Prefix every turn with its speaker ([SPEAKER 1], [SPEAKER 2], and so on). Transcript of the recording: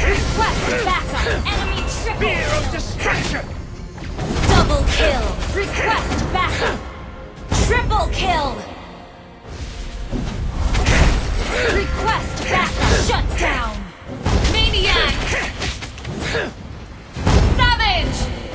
[SPEAKER 1] Request backup. Enemy triple
[SPEAKER 2] Fear of
[SPEAKER 1] kill.
[SPEAKER 2] destruction!
[SPEAKER 1] Double kill. Request backup. Triple kill. Request backup. Shut down. Maniac. Savage.